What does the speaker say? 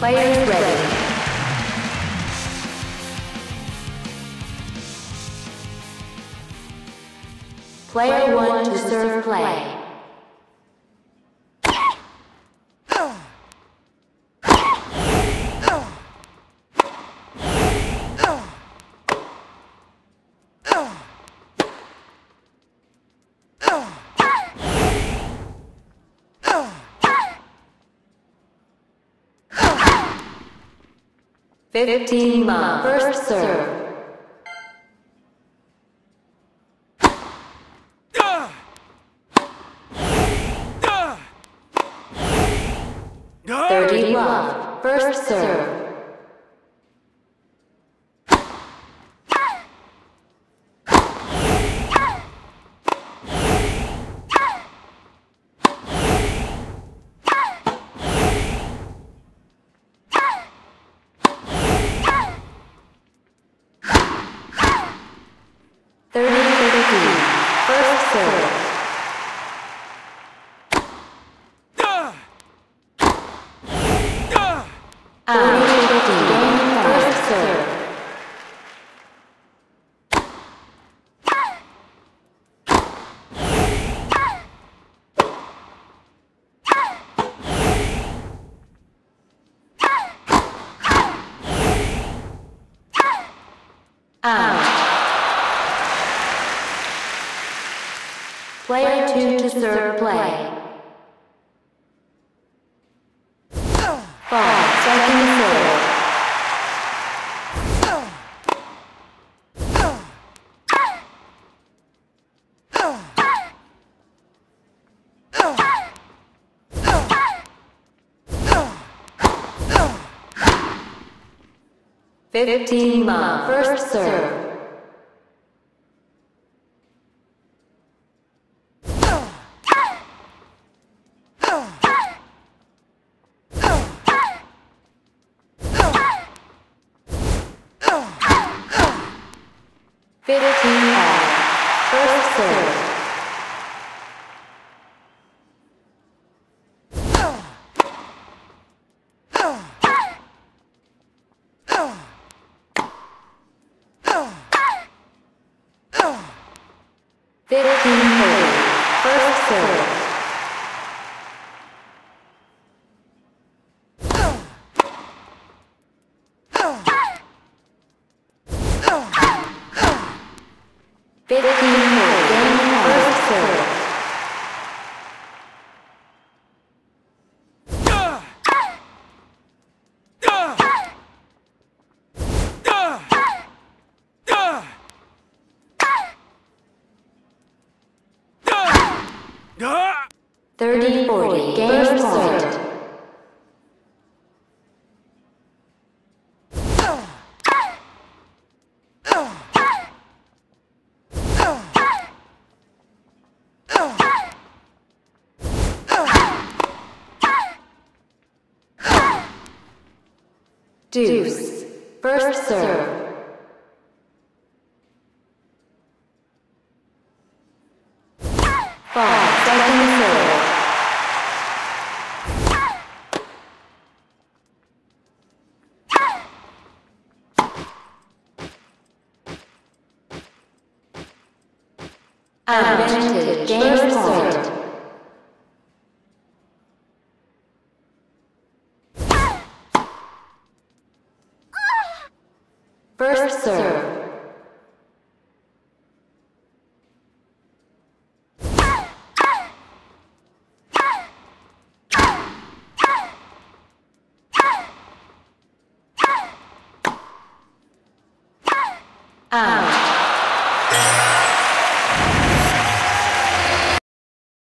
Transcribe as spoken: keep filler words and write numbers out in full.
Players ready. Player one to serve play. Fifteen ma, first serve. Thirty love, first serve. Player two to serve play. Ball, second serve. Fifteen ma, first serve. Fifteen all, first serve. Fifteen forty, first serve. Fifteen more, game first serve. Thirty forty, game served. Deuce, first serve. Ball, second serve. Advantage, game served. First serve. Ah.